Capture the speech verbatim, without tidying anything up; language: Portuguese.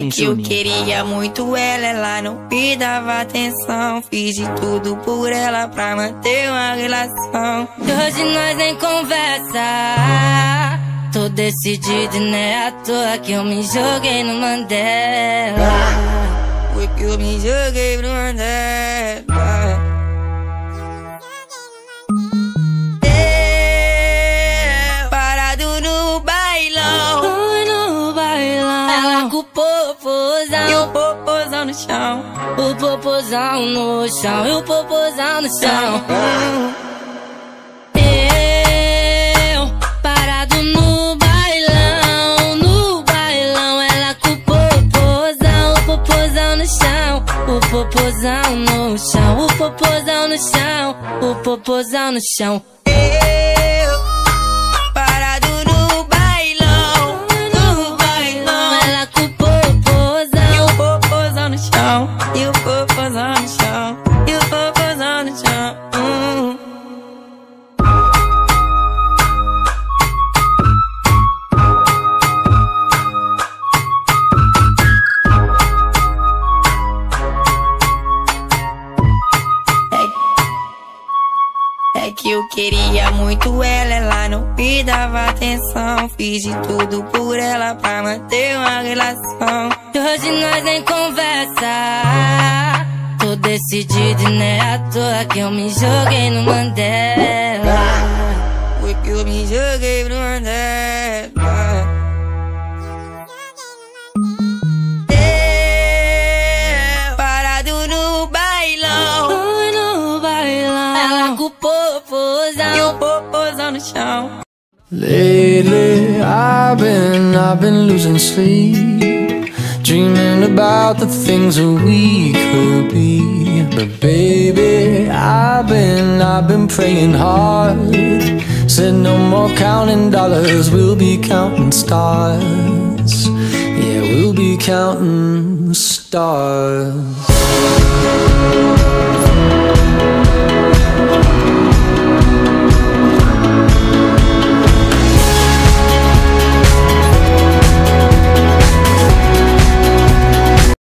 Que eu queria muito ela, ela não me dava atenção. Fiz de tudo por ela pra manter uma relação. E hoje nós nem conversa. Tô decidido e não é à toa que eu me joguei no Mandela. Foi que eu me joguei no Mandela. Eu, parado no bailão, no bailão, ela com o popozão e o popozão no chão. O popozão no chão, e o popozão no chão. Eu, parado no bailão, no bailão, ela com o popozão, o popozão no chão. O popozão no chão, o popozão no chão, o popozão no chão. Eu, parado no bailão, no bailão, ela com o popozão e o popozão no chão, e o popozão no chão, e o popozão no chão. Hum. É que eu queria muito ela, ela não me dava atenção. Fiz de tudo por ela pra manter uma relação. E hoje nós nem conversa. Tô decidido e não é à toa que eu me joguei no Mandela. Foi que eu me joguei no Mandela. Eu, parado no bailão, no bailão, ela com o popozão e o popozão no chão. Lately I've been, I've been losing sleep, dreaming about the things that we could be. But baby, I've been, I've been praying hard. Said no more counting dollars, we'll be counting stars. Yeah, we'll be counting stars.